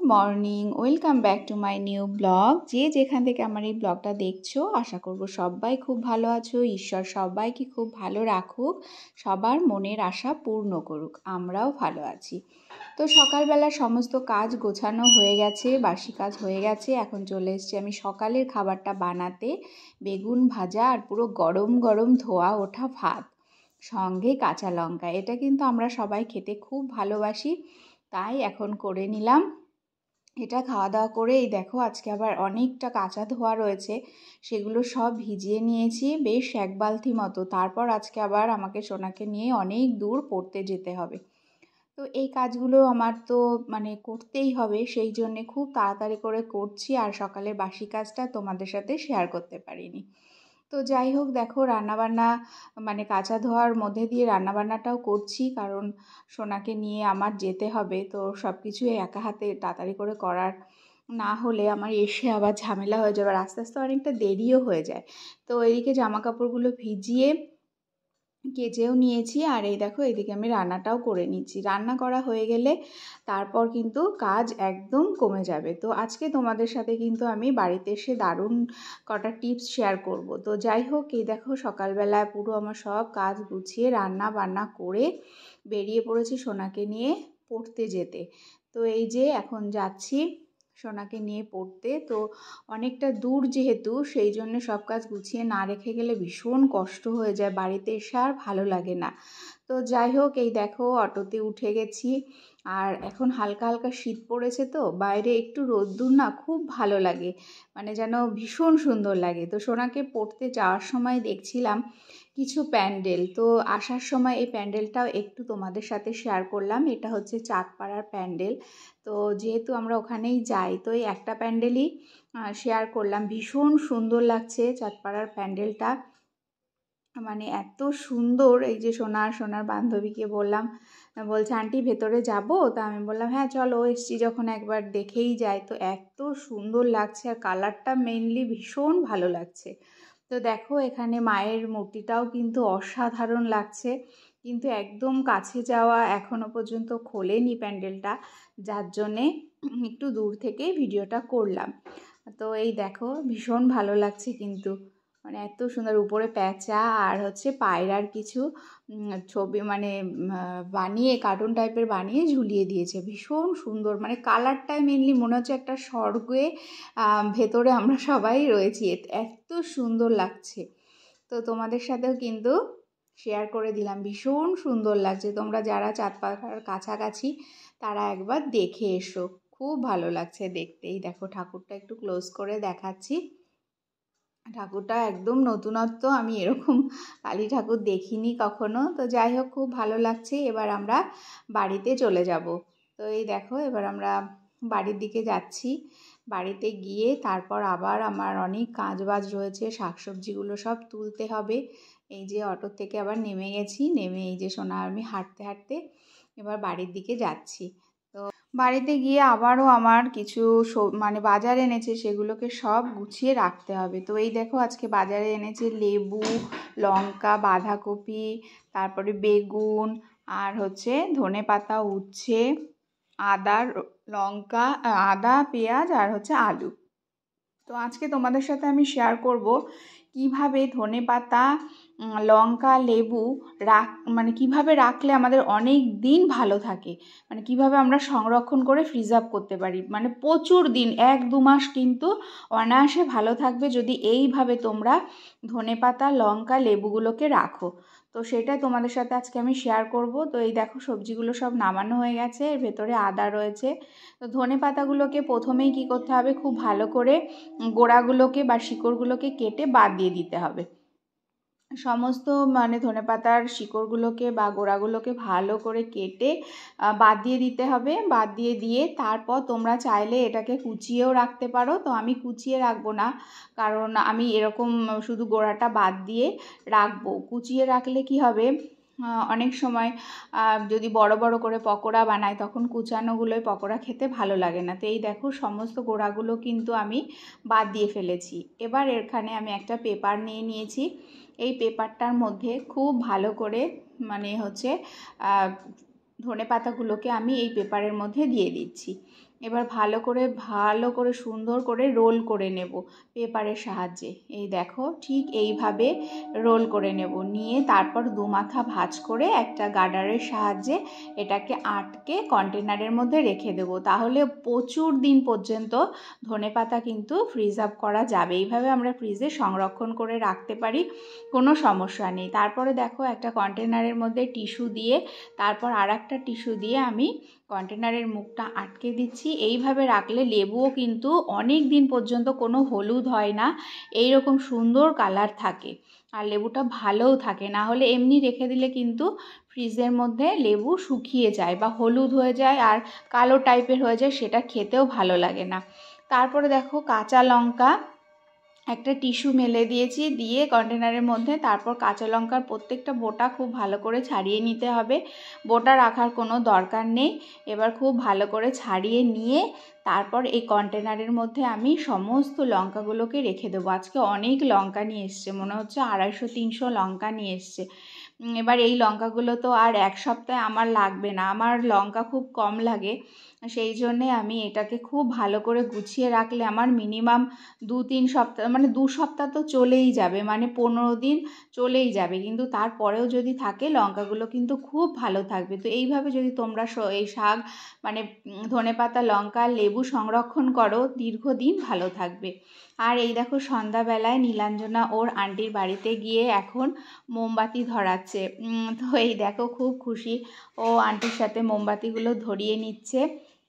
Morning, welcome back to my new blog. যে যেখান থেকে আমার এই ব্লগটা দেখছো, আশা করব সবাই খুব ভালো আছো। ঈশ্বর সবাইকে খুব ভালো রাখুক, সবার মনের আশা পূর্ণ করুক। আমরাও ভালো আছি। তো সকালবেলা সমস্ত কাজ গোছানো হয়ে গেছে, বাসি কাজ হয়ে গেছে। এখন চলে এসেছি আমি সকালের খাবারটা বানাতে। বেগুন ভাজা আর পুরো গরম গরম ধোয়া ওঠা ভাত, সঙ্গে কাঁচা লঙ্কা। এটা কিন্তু আমরা সবাই খেতে খুব ভালোবাসি, তাই এখন করে নিলাম। এটা খাওয়া দাওয়া করে এই দেখো, আজকে আবার অনেকটা কাঁচা ধোয়া রয়েছে, সেগুলো সব ভিজিয়ে নিয়েছি বেশ এক বালতি মতো। তারপর আজকে আবার আমাকে সোনাকে নিয়ে অনেক দূর পড়তে যেতে হবে। তো এই কাজগুলো আমার তো করতেই হবে, সেই জন্যে খুব তাড়াতাড়ি করে করছি। আর সকালের বাসি কাজটা তোমাদের সাথে শেয়ার করতে পারিনি। তো যাই হোক, দেখো রান্নাবান্না কাঁচা ধোয়ার মধ্যে দিয়ে রান্নাবান্নাটাও করছি, কারণ সোনাকে নিয়ে আমার যেতে হবে। তো সব কিছুই একা হাতে তাড়াতাড়ি করে করার না হলে আমার এসে আবার ঝামেলা হয়ে যাবে, আর আস্তে আস্তে অনেকটা দেরিও হয়ে যায়। তো এদিকে জামা কাপড়গুলো ভিজিয়ে কেচেও নিয়েছি, আর এই দেখো এদিকে আমি রান্নাটাও করে নিচ্ছি। রান্না করা হয়ে গেলে তারপর কিন্তু কাজ একদম কমে যাবে। তো আজকে তোমাদের সাথে কিন্তু আমি বাড়িতে এসে দারুণ কটা টিপস শেয়ার করব। তো যাই হোক, এই দেখো সকালবেলায় পুরো আমার সব কাজ গুছিয়ে রান্না বান্না করে বেরিয়ে পড়েছি সোনাকে নিয়ে পড়তে যেতে। তো এই যে এখন যাচ্ছি সোনাকে নিয়ে পড়তে। তো অনেকটা দূর যেহেতু, সেই জন্য সব কাজ গুছিয়ে না রেখে গেলে ভীষণ কষ্ট হয়ে যায়, বাড়িতে এসে আর ভালো লাগে না। তো যাই হোক, এই দেখো অটোতে উঠে গেছি। আর এখন হালকা হালকা শীত পড়েছে, তো বাইরে একটু রোদ্দুর না, খুব ভালো লাগে, যেন ভীষণ সুন্দর লাগে। তো সোনাকে পড়তে যাওয়ার সময় দেখছিলাম কিছু প্যান্ডেল, তো আসার সময় এই প্যান্ডেলটাও একটু তোমাদের সাথে শেয়ার করলাম। এটা হচ্ছে চাঁদপাড়ার প্যান্ডেল। তো যেহেতু আমরা ওখানেই যাই, তো এই একটা প্যান্ডেলই শেয়ার করলাম। ভীষণ সুন্দর লাগছে চাঁদপাড়ার প্যান্ডেলটা, এত সুন্দর। এই যে সোনার বান্ধবীকে বললাম, বলছে আন্টি ভেতরে যাব। তা আমি বললাম হ্যাঁ চলো, এসছি যখন একবার দেখেই যাই। তো এত সুন্দর লাগছে, আর কালারটা মেনলি ভীষণ ভালো লাগছে। তো দেখো এখানে মায়ের মূর্তিটাও কিন্তু অসাধারণ লাগছে, কিন্তু একদম কাছে যাওয়া এখনো পর্যন্ত খোলেনি প্যান্ডেলটা, যার জন্যে একটু দূর থেকে ভিডিওটা করলাম। তো এই দেখো ভীষণ ভালো লাগছে কিন্তু, এত সুন্দর। উপরে প্যাঁচা আর হচ্ছে পায়রার কিছু ছবি বানিয়ে, কার্টুন টাইপের বানিয়ে ঝুলিয়ে দিয়েছে। ভীষণ সুন্দর, কালারটাই মেনলি মনে হচ্ছে একটা স্বর্গে ভেতরে আমরা সবাই রয়েছি, এত সুন্দর লাগছে। তো তোমাদের সাথেও কিন্তু শেয়ার করে দিলাম, ভীষণ সুন্দর লাগছে। তোমরা যারা চাঁদপাড়ার কাছাকাছি তারা একবার দেখে এসো, খুব ভালো লাগছে দেখতেই। দেখো ঠাকুরটা একটু ক্লোজ করে দেখাচ্ছি। ঠাকুরটা একদম নতুনত্ব, আমি এরকম কালী ঠাকুর দেখিনি কখনো। তো যাই হোক, খুব ভালো লাগছে। এবার আমরা বাড়িতে চলে যাব। তো এই দেখো এবার আমরা বাড়ির দিকে যাচ্ছি। বাড়িতে গিয়ে তারপর আবার আমার অনেক কাজ বাজ রয়েছে, শাকসবজিগুলো সব তুলতে হবে। এই যে অটো থেকে আবার নেমে গেছি, নেমে এই যে সোনা আমি হাঁটতে হাঁটতে এবার বাড়ির দিকে যাচ্ছি। বাড়িতে গিয়ে আবারও আমার কিছু বাজার এনেছে, সেগুলোকে সব গুছিয়ে রাখতে হবে। তো এই দেখো আজকে বাজারে এনেছে লেবু, লঙ্কা, বাঁধাকপি, তারপরে বেগুন, আর হচ্ছে ধনেপাতা, উচ্ছে, আদা, লঙ্কা, আদা, পেঁয়াজ, আর হচ্ছে আলু। তো আজকে তোমাদের সাথে আমি শেয়ার করব কিভাবে ধনেপাতা, লঙ্কা, লেবু কিভাবে রাখলে আমাদের অনেক দিন ভালো থাকে, কিভাবে আমরা সংরক্ষণ করে প্রিজার্ভ করতে পারি, প্রচুর দিন, 1-2 মাস কিন্তু অনায়াসে ভালো থাকবে যদি এইভাবে তোমরা ধনেপাতা, লঙ্কা, লেবুগুলোকে রাখো। তো সেটা তোমাদের সাথে আজকে আমি শেয়ার করব। তো এই দেখো সবজিগুলো সব নামানো হয়ে গেছে, এর ভেতরে আদা রয়েছে। তো ধনেপাতাগুলোকে প্রথমেই কি করতে হবে, খুব ভালো করে গোড়াগুলোকে বা শিকড়গুলোকে কেটে বাদ দিয়ে দিতে হবে। সমস্ত ধনেপাতার শিকড়গুলোকে বা গোড়াগুলোকে ভালো করে কেটে বাদ দিয়ে দিতে হবে। বাদ দিয়ে তারপর তোমরা চাইলে এটাকে কুচিয়েও রাখতে পারো। তো আমি কুচিয়ে রাখবো না, কারণ আমি এরকম শুধু গোড়াটা বাদ দিয়ে রাখবো। কুচিয়ে রাখলে কি হবে, অনেক সময় যদি বড় বড় করে পকোড়া বানাই, তখন কুচানোগুলোই পকোড়া খেতে ভালো লাগে না। তো এই দেখো সমস্ত গোড়াগুলো কিন্তু আমি বাদ দিয়ে ফেলেছি। এবার এখানে আমি একটা পেপার নিয়ে নিয়েছি। এই পেপারটার মধ্যে খুব ভালো করে ধনেপাতাগুলোকে আমি এই পেপারের মধ্যে দিয়ে দিচ্ছি। এবার ভালো করে সুন্দর করে রোল করে নেব পেপারের সাহায্যে। এই দেখো ঠিক এইভাবে রোল করে নেব, নিয়ে তারপর দুমাথা ভাঁজ করে একটা গার্ডারের সাহায্যে এটাকে আটকে কন্টেনারের মধ্যে রেখে দেব। তাহলে প্রচুর দিন পর্যন্ত ধনেপাতা কিন্তু ফ্রিজ আপ করা যাবে। এইভাবে আমরা ফ্রিজে সংরক্ষণ করে রাখতে পারি, কোনো সমস্যা নেই। তারপরে দেখো একটা কন্টেনারের মধ্যে টিস্যু দিয়ে তারপর আর একটা টিস্যু দিয়ে আমি কন্টেনারের মুখটা আটকে দিচ্ছি। এইভাবে রাখলে লেবুও কিন্তু অনেক দিন পর্যন্ত কোনো হলুদ হয় না, এই রকম সুন্দর কালার থাকে আর লেবুটা ভালোও থাকে। না হলে এমনি রেখে দিলে কিন্তু ফ্রিজের মধ্যে লেবু শুকিয়ে যায় বা হলুদ হয়ে যায় আর কালো টাইপের হয়ে যায়, সেটা খেতেও ভালো লাগে না। তারপরে দেখো কাঁচা লঙ্কা একটা টিস্যু মেলে দিয়েছি, দিয়ে কন্টেনারের মধ্যে তারপর কাঁচা লঙ্কার প্রত্যেকটা বোটা খুব ভালো করে ছাড়িয়ে নিতে হবে। বোটা রাখার কোনো দরকার নেই। এবার খুব ভালো করে ছাড়িয়ে নিয়ে তারপর এই কন্টেনারের মধ্যে আমি সমস্ত লঙ্কাগুলোকে রেখে দেবো। আজকে অনেক লঙ্কা নিয়ে এসছে, মনে হচ্ছে 250-300 লঙ্কা নিয়ে এসছে। এবার এই লঙ্কাগুলো তো আর এক সপ্তাহে আমার লাগবে না, আমার লঙ্কা খুব কম লাগে, সেই জন্যে আমি এটাকে খুব ভালো করে গুছিয়ে রাখলে আমার মিনিমাম 2-3 সপ্তাহ, মানে 2 সপ্তাহ তো চলেই যাবে, মানে 15 দিন চলেই যাবে। কিন্তু তারপরেও যদি থাকে লঙ্কাগুলো কিন্তু খুব ভালো থাকবে। তো এইভাবে যদি তোমরা এই শাক মানে ধনেপাতা, লঙ্কা, লেবু সংরক্ষণ করো, দীর্ঘদিন ভালো থাকবে। আর এই দেখো সন্ধ্যাবেলায় নীলাঞ্জনা ওর আন্টির বাড়িতে গিয়ে এখন মোমবাতি ধরাচ্ছে। তো এই দেখো খুব খুশি, ও আন্টির সাথে মোমবাতিগুলো ধরিয়ে নিচ্ছে।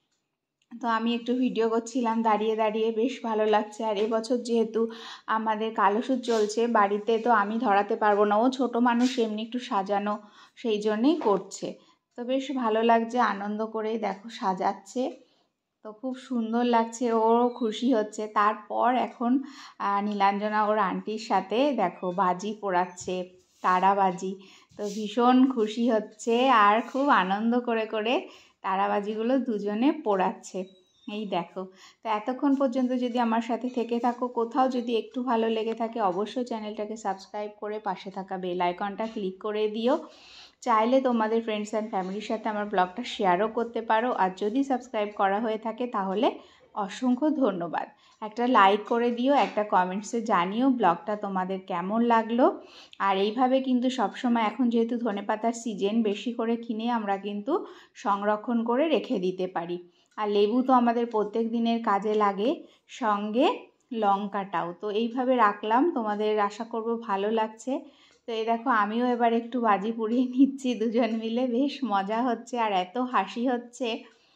তো আমি একটু ভিডিও করছিলাম দাঁড়িয়ে দাঁড়িয়ে, বেশ ভালো লাগছে। আর এবছর যেহেতু আমাদের কালসুদ চলছে বাড়িতে, তো আমি ধরাতে পারবো না, ও ছোটো মানুষ এমনি একটু সাজানো, সেই জন্যেই করছে। তো বেশ ভালো লাগছে, আনন্দ করে দেখো সাজাচ্ছে, তো খুব সুন্দর লাগছে, ওরও খুশি হচ্ছে। তারপর এখন নীলাঞ্জনা ওর আন্টির সাথে দেখো বাজি পোড়াচ্ছে, তারাবাজি। তো ভীষণ খুশি হচ্ছে আর খুব আনন্দ করে করে তারাবাজিগুলো দুজনে পোড়াচ্ছে। এই দেখো, তো এতক্ষণ পর্যন্ত যদি আমার সাথে থেকে থাকো, কোথাও যদি একটু ভালো লেগে থাকে অবশ্যই চ্যানেলটাকে সাবস্ক্রাইব করে পাশে থাকা বেল আইকনটা ক্লিক করে দিও। চাইলে তোমাদের ফ্রেন্ডস অ্যান্ড ফ্যামিলির সাথে আমার ব্লগটা শেয়ারও করতে পারো। আর যদি সাবস্ক্রাইব করা হয়ে থাকে তাহলে অসংখ্য ধন্যবাদ। একটা লাইক করে দিও, একটা কমেন্টসে জানিও ব্লগটা তোমাদের কেমন লাগলো। আর এইভাবে কিন্তু সবসময় এখন যেহেতু ধনেপাতার সিজন, বেশি করে কিনে আমরা কিন্তু সংরক্ষণ করে রেখে দিতে পারি। আর লেবু তো আমাদের প্রত্যেক দিনের কাজে লাগে, সঙ্গে লঙ্কাটাও। তো এইভাবে রাখলাম, তোমাদের আশা করব ভালো লাগছে। তো এই দেখো আমিও এবার একটু বাজি পুড়িয়ে নিচ্ছি, দুজন মিলে বেশ মজা হচ্ছে আর এত হাসি হচ্ছে।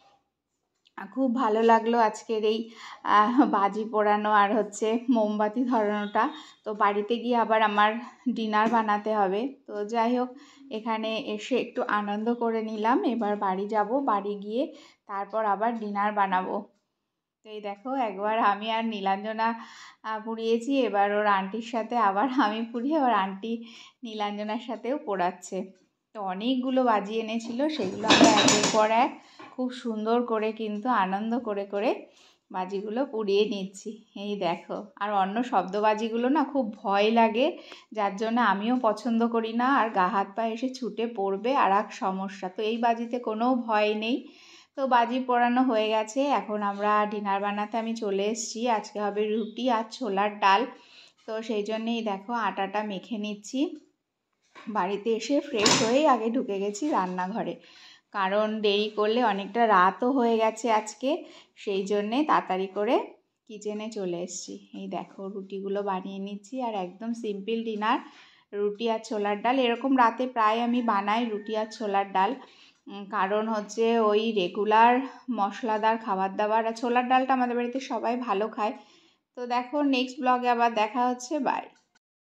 খুব ভালো লাগলো আজকের এই বাজি পোড়ানো আর হচ্ছে মোমবাতি ধরানোটা। তো বাড়িতে গিয়ে আবার আমার ডিনার বানাতে হবে। তো যাই হোক, এখানে এসে একটু আনন্দ করে নিলাম, এবার বাড়ি যাব, বাড়ি গিয়ে তারপর আবার ডিনার বানাবো। তো এই দেখো একবার আমি আর নীলাঞ্জনা পুড়িয়েছি, এবার ওর আন্টির সাথে আবার আমি পুড়িয়ে ওর আন্টি নীলাঞ্জনার সাথেও পোড়াচ্ছে। তো অনেকগুলো বাজি এনেছিল, সেগুলো আমরা একের পর এক খুব সুন্দর করে কিন্তু আনন্দ করে করে বাজিগুলো পুড়িয়ে নিচ্ছি। এই দেখো, আর অন্য শব্দবাজিগুলো না খুব ভয় লাগে, যার জন্য আমিও পছন্দ করি না, আর গা হাত পা এসে ছুটে পড়বে আর এক সমস্যা। তো এই বাজিতে কোনো ভয় নেই। তো বাজি পোড়ানো হয়ে গেছে, এখন আমরা ডিনার বানাতে আমি চলে এসেছি। আজকে হবে রুটি আর ছোলার ডাল। তো সেই জন্যেই দেখো আটাটা মেখে নিচ্ছি। বাড়িতে এসে ফ্রেশ হয়েই আগে ঢুকে গেছি রান্নাঘরে, কারণ দেরি করলে অনেকটা রাতও হয়ে গেছে আজকে, সেই জন্যে তাড়াতাড়ি করে কিচেনে চলে এসেছি। এই দেখো রুটিগুলো বানিয়ে নিচ্ছি, আর একদম সিম্পল ডিনার, রুটি আর ছোলার ডাল। এরকম রাতে প্রায় আমি বানাই রুটি আর ছোলার ডাল, কারণ হচ্ছে ওই রেগুলার মশলাদার খাবার দাবার, আর ছোলার ডালটা আমাদের বাড়িতে সবাই ভালো খায়। তো দেখো নেক্সট ব্লগে আবার দেখা হচ্ছে, বাই।